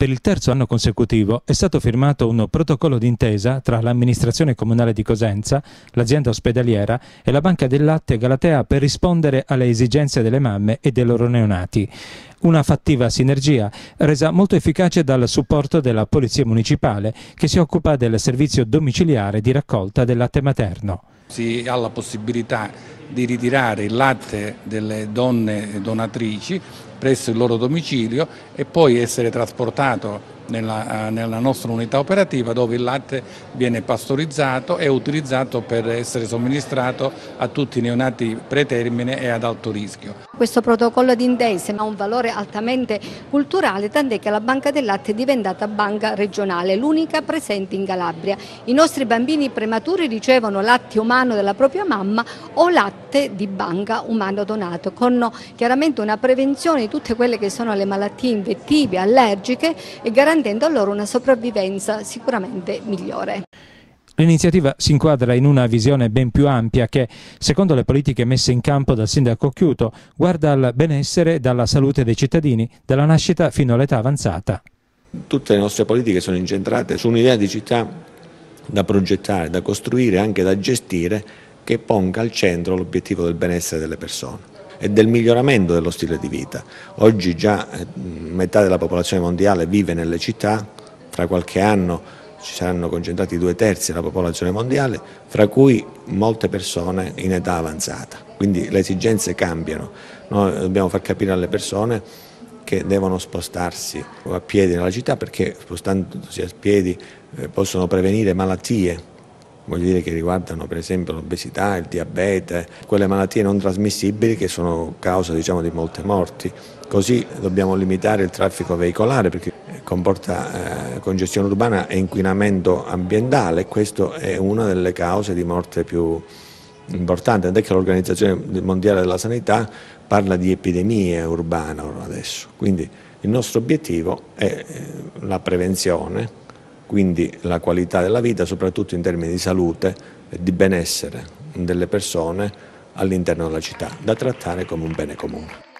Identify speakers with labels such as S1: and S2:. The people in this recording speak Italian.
S1: Per il terzo anno consecutivo è stato firmato un protocollo d'intesa tra l'amministrazione comunale di Cosenza, l'azienda ospedaliera e la Banca del Latte Galatea per rispondere alle esigenze delle mamme e dei loro neonati. Una fattiva sinergia resa molto efficace dal supporto della Polizia Municipale che si occupa del servizio domiciliare di raccolta del latte materno.
S2: Si ha la possibilità di ritirare il latte delle donne donatrici presso il loro domicilio e poi essere trasportato nella nostra unità operativa, dove il latte viene pastorizzato e utilizzato per essere somministrato a tutti i neonati pretermine e ad alto rischio.
S3: Questo protocollo d'intesa ha un valore altamente culturale, tant'è che la Banca del Latte è diventata banca regionale, l'unica presente in Calabria. I nostri bambini prematuri ricevono latte umano della propria mamma o latte di banca umano donato, con chiaramente una prevenzione di tutte quelle che sono le malattie infettive, allergiche e garantendo loro una sopravvivenza sicuramente migliore.
S1: L'iniziativa si inquadra in una visione ben più ampia che, secondo le politiche messe in campo dal sindaco Occhiuto, guarda al benessere e alla salute dei cittadini, dalla nascita fino all'età avanzata.
S4: Tutte le nostre politiche sono incentrate su un'idea di città da progettare, da costruire e anche da gestire, che ponga al centro l'obiettivo del benessere delle persone e del miglioramento dello stile di vita. Oggi già metà della popolazione mondiale vive nelle città, tra qualche anno ci saranno concentrati 2/3 della popolazione mondiale, fra cui molte persone in età avanzata. Quindi le esigenze cambiano. Noi dobbiamo far capire alle persone che devono spostarsi a piedi nella città, perché spostandosi a piedi possono prevenire malattie. Voglio dire, che riguardano per esempio l'obesità, il diabete, quelle malattie non trasmissibili che sono causa, diciamo, di molte morti. Così dobbiamo limitare il traffico veicolare, perché comporta congestione urbana e inquinamento ambientale, e questa è una delle cause di morte più importanti. Tant'è che l'Organizzazione Mondiale della Sanità parla di epidemie urbane adesso. Quindi il nostro obiettivo è la prevenzione, quindi la qualità della vita, soprattutto in termini di salute e di benessere delle persone all'interno della città, da trattare come un bene comune.